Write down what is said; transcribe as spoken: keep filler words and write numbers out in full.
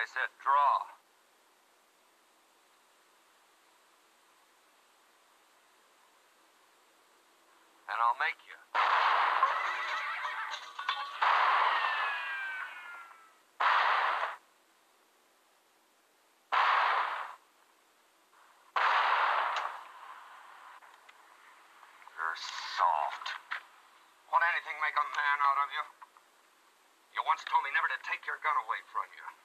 I said draw. And I'll make you. You're soft. Won't anything make a man out of you? You once told me never to take your gun away from you.